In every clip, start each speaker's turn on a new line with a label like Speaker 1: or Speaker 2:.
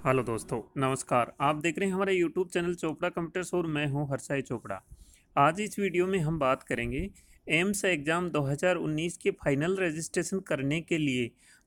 Speaker 1: Hello दोस्तों, नमस्कार। आप देख रहे हैं हमारे यूट्यूब चैनल चोपड़ा कंप्यूटर्स और मैं हूं हर्षाई चोपड़ा। आज इस वीडियो में हम बात करेंगे एम्स एग्ज़ाम 2019 के फाइनल रजिस्ट्रेशन करने के लिए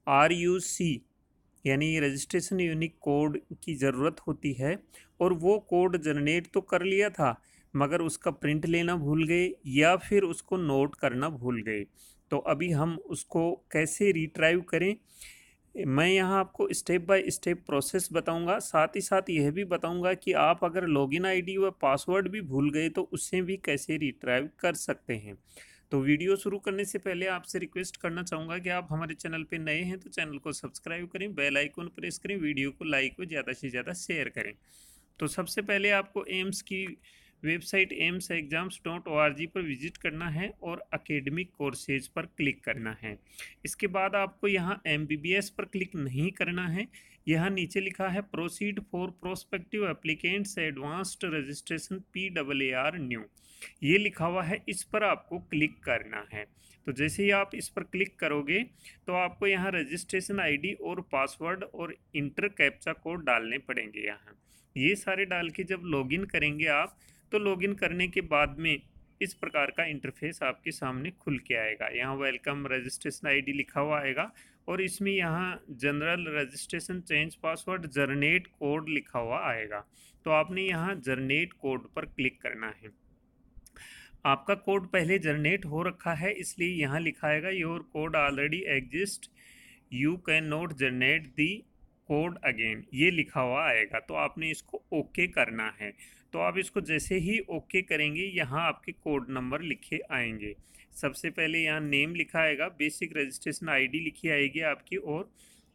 Speaker 1: RUC यानी रजिस्ट्रेशन यूनिक कोड की ज़रूरत होती है। और वो कोड जनरेट तो कर लिया था मगर उसका प्रिंट लेना भूल गए या फिर उसको नोट करना भूल गए। तो अभी हम उसको कैसे रिट्राइव करें, मैं यहाँ आपको स्टेप बाय स्टेप प्रोसेस बताऊंगा। साथ ही साथ यह भी बताऊंगा कि आप अगर लॉगिन आईडी व पासवर्ड भी भूल गए तो उससे भी कैसे रिट्राइव कर सकते हैं। तो वीडियो शुरू करने से पहले आपसे रिक्वेस्ट करना चाहूँगा कि आप हमारे चैनल पे नए हैं तो चैनल को सब्सक्राइब करें, बेल आइकन प्रेस करें, वीडियो को लाइक व ज़्यादा से ज़्यादा शेयर करें। तो सबसे पहले आपको एम्स की वेबसाइट amsexams.org पर विजिट करना है और एकेडमिक कोर्सेज पर क्लिक करना है। इसके बाद आपको यहाँ MBBS पर क्लिक नहीं करना है। यहाँ नीचे लिखा है proceed for prospective applicants advanced registration PAAR new, ये लिखा हुआ है, इस पर आपको क्लिक करना है। तो जैसे ही आप इस पर क्लिक करोगे तो आपको यहाँ रजिस्ट्रेशन आईडी और पासवर्ड और इंटर कैप्चा कोड डालने पड़ेंगे। यहाँ ये सारे डाल के जब लॉगिन करेंगे आप तो लॉगिन करने के बाद में इस प्रकार का इंटरफेस आपके सामने खुल के आएगा। यहाँ वेलकम रजिस्ट्रेशन आईडी लिखा हुआ आएगा और इसमें यहाँ general registration change password generate code लिखा हुआ आएगा। तो आपने यहाँ जनरेट कोड पर क्लिक करना है। आपका कोड पहले जनरेट हो रखा है इसलिए यहाँ लिखा आएगा your code already exist, you can not generate the code again, ये लिखा हुआ आएगा। तो आपने इसको ओके करना है। तो आप इसको जैसे ही ओके करेंगे यहाँ आपके कोड नंबर लिखे आएंगे। सबसे पहले यहाँ नेम लिखा आएगा, बेसिक रजिस्ट्रेशन आईडी लिखी आएगी आपकी और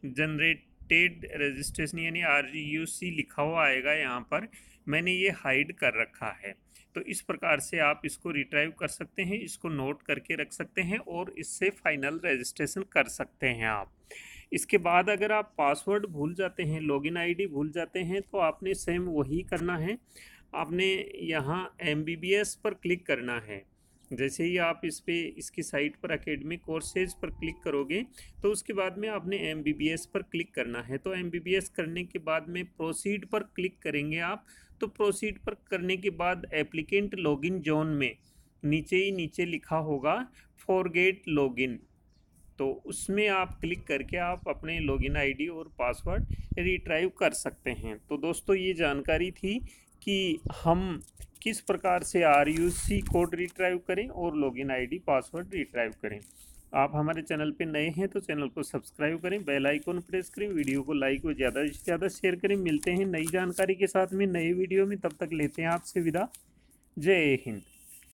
Speaker 1: जनरेटेड रजिस्ट्रेशन यानी RUC लिखा हुआ आएगा। यहाँ पर मैंने ये हाइड कर रखा है। तो इस प्रकार से आप इसको रिट्राइव कर सकते हैं, इसको नोट करके रख सकते हैं और इससे फाइनल रजिस्ट्रेशन कर सकते हैं आप। इसके बाद अगर आप पासवर्ड भूल जाते हैं, लॉगिन आईडी भूल जाते हैं तो आपने सेम वही करना है। आपने यहाँ MBBS पर क्लिक करना है। जैसे ही आप इस पे इसकी साइट पर एकेडमिक कोर्सेज पर क्लिक करोगे तो उसके बाद में आपने MBBS पर क्लिक करना है। तो MBBS करने के बाद में प्रोसीड पर क्लिक करेंगे आप। तो प्रोसीड पर करने के बाद एप्लीकेंट लॉगिन जोन में नीचे ही नीचे लिखा होगा फॉरगेट लॉगिन, तो उसमें आप क्लिक करके आप अपने लॉगिन आईडी और पासवर्ड रिट्राइव कर सकते हैं। तो दोस्तों ये जानकारी थी कि हम किस प्रकार से RUC कोड रिट्राइव करें और लॉगिन आईडी पासवर्ड रिट्राइव करें। आप हमारे चैनल पे नए हैं तो चैनल को सब्सक्राइब करें, बेल आइकन प्रेस करें, वीडियो को लाइक व ज़्यादा से ज़्यादा शेयर करें। मिलते हैं नई जानकारी के साथ में नए वीडियो में, तब तक लेते हैं आपसे विदा। जय हिंद।